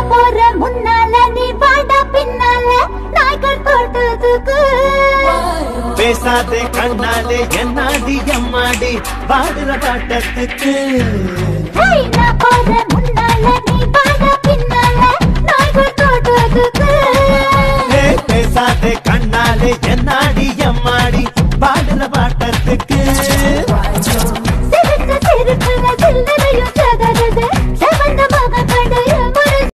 போற முன்னால நீ வாடா பின்னால நாய்கள் போட்டதுக்கு பேசாதே கண்ணாலே என்னாடி எம்மாடி வாடுற பாட்டத்துக்கு நான் போற முன்னால நீ